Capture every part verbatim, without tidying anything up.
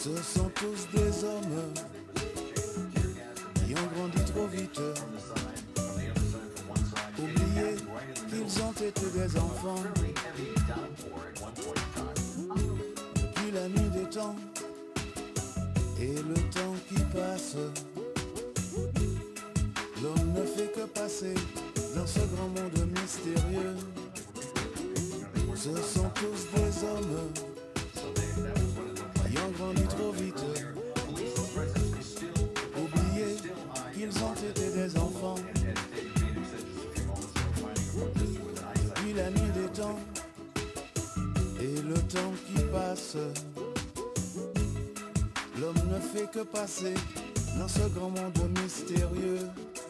Ce sont tous des hommes qui ont grandi trop vite, oubliés qu'ils ont été des enfants. Depuis la nuit des temps et le temps qui passe, l'homme ne fait que passer dans ce grand monde mystérieux. Ce sont tous des hommes qui ont grandi trop vite, oubliés qu'ils ont été des enfants. Depuis la nuit des temps et le temps qui passe, l'homme ne fait que passer dans ce grand monde mystérieux.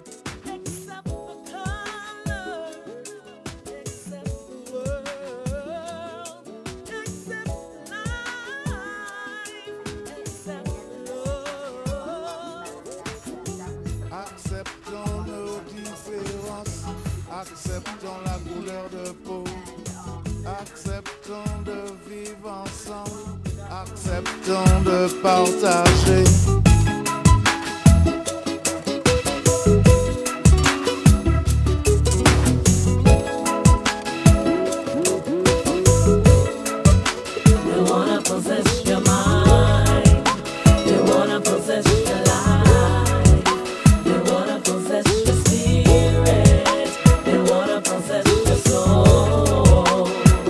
Acceptons nos différences, acceptons la couleur de peau, acceptons de vivre ensemble, acceptons de partager. They wanna possess your mind, they wanna possess your life, they wanna possess your spirit, they wanna possess your soul.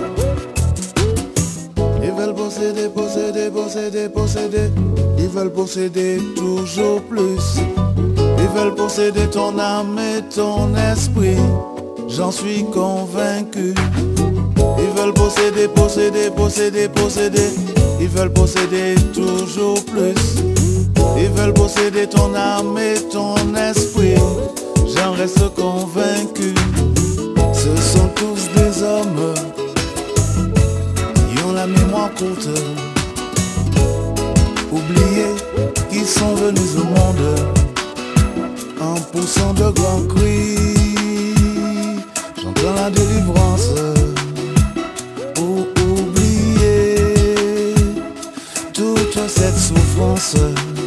Ils veulent posséder, posséder, posséder, posséder. Ils veulent posséder toujours plus. Ils veulent posséder ton âme et ton esprit. J'en suis convaincu. Ils veulent posséder, posséder, posséder, posséder. Ils veulent posséder toujours plus. Ils veulent posséder ton âme et ton esprit. J'en reste convaincu. Ce sont tous des hommes qui ont la mémoire courte, oubliés qu'ils sont venus au monde en poussant de grands cris. J'entends la délivrance pour oublier toute cette souffrance.